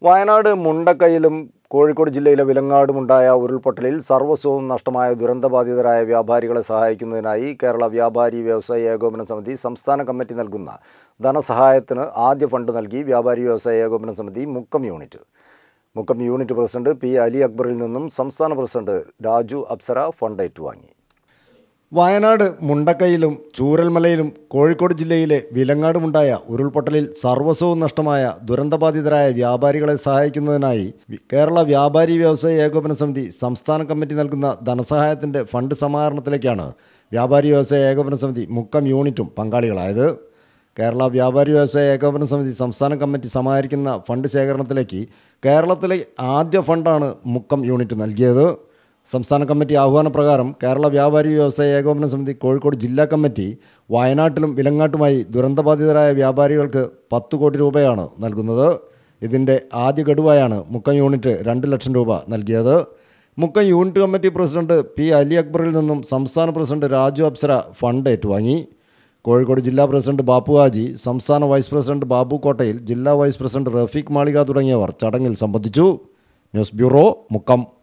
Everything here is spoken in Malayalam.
വയനാട് മുണ്ടക്കയിലും കോഴിക്കോട് ജില്ലയിലെ വിലങ്ങാടുമുണ്ടായ ഉരുൾപൊട്ടലിൽ സർവസ്വവും നഷ്ടമായ ദുരന്തബാധിതരായ വ്യാപാരികളെ സഹായിക്കുന്നതിനായി കേരള വ്യാപാരി വ്യവസായി ഏകോപന സമിതി സംസ്ഥാന കമ്മിറ്റി നൽകുന്ന ധനസഹായത്തിന് ആദ്യ ഫണ്ട് നൽകി വ്യാപാരി വ്യവസായി ഏകോപന സമിതി Mukkam unit president P Ali അക്ബറിൽ നിന്നും സംസ്ഥാന പ്രസിഡന്റ് രാജു അപ്സര ഫണ്ട് ഏറ്റുവാങ്ങി. വയനാട് മുണ്ടക്കയിലും ചൂരൽമലയിലും കോഴിക്കോട് ജില്ലയിലെ വിലങ്ങാടുമുണ്ടായ ഉരുൾപൊട്ടലിൽ സർവസ്വവും നഷ്ടമായ ദുരന്തബാധിതരായ വ്യാപാരികളെ സഹായിക്കുന്നതിനായി കേരള വ്യാപാരി വ്യവസായി ഏകോപന സമിതി സംസ്ഥാന കമ്മിറ്റി നൽകുന്ന ധനസഹായത്തിൻ്റെ ഫണ്ട് സമാഹരണത്തിലേക്കാണ് വ്യാപാരി വ്യവസായി ഏകോപന സമിതി മുക്കം യൂണിറ്റും പങ്കാളികളായത്. കേരള വ്യാപാരി വ്യവസായ ഏകോപന സമിതി സംസ്ഥാന കമ്മിറ്റി സമാഹരിക്കുന്ന ഫണ്ട് ശേഖരണത്തിലേക്ക് കേരളത്തിലെ ആദ്യ ഫണ്ടാണ് മുക്കം യൂണിറ്റ് നൽകിയത്. സംസ്ഥാന കമ്മിറ്റി ആഹ്വാനപ്രകാരം കേരള വ്യാപാരി വ്യവസായ ഏകോപന സമിതി കോഴിക്കോട് ജില്ലാ കമ്മിറ്റി വയനാട്ടിലും വിലങ്ങാട്ടുമായി ദുരന്തബാധിതരായ വ്യാപാരികൾക്ക് 10 കോടി രൂപയാണ് നൽകുന്നത്. ഇതിൻ്റെ ആദ്യ ഗഡുവായാണ് മുക്കം യൂണിറ്റ് 2 ലക്ഷം രൂപ നൽകിയത്. Mukkam unit committee president P Ali അക്ബറിൽ നിന്നും സംസ്ഥാന പ്രസിഡന്റ് രാജു അപ്സര ഫണ്ട് ഏറ്റുവാങ്ങി. കോഴിക്കോട് ജില്ലാ പ്രസിഡന്റ് ബാപ്പു ഹാജി, സംസ്ഥാന വൈസ് പ്രസിഡന്റ് ബാബു കോട്ടയിൽ, ജില്ലാ വൈസ് പ്രസിഡന്റ് റഫീഖ് മാളിക തുടങ്ങിയവർ ചടങ്ങിൽ സംബന്ധിച്ചു. News bureau, Mukkam.